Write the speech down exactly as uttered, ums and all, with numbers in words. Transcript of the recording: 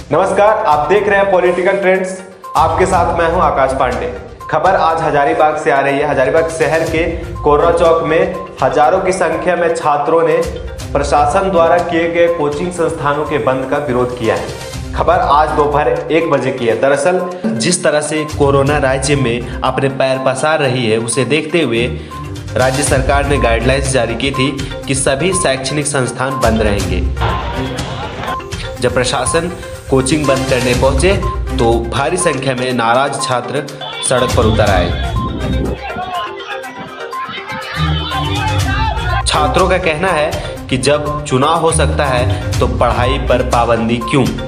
नमस्कार, आप देख रहे हैं पॉलिटिकल ट्रेंड्स। आपके साथ मैं हूं आकाश पांडे। खबर आज हजारीबाग से आ रही है। हजारीबाग शहर के कोर्रा चौक में हजारों की संख्या में छात्रों ने प्रशासन द्वारा किए गए कोचिंग संस्थानों के बंद का विरोध किया है। खबर आज दोपहर एक बजे की है। दरअसल जिस तरह से कोरोना राज्य में अपने पैर पसार रही है, उसे देखते हुए राज्य सरकार ने गाइडलाइंस जारी की थी कि सभी शैक्षणिक संस्थान बंद रहेंगे। जब प्रशासन कोचिंग बंद करने पहुंचे तो भारी संख्या में नाराज छात्र सड़क पर उतर आए। छात्रों का कहना है कि जब चुनाव हो सकता है तो पढ़ाई पर पाबंदी क्यों।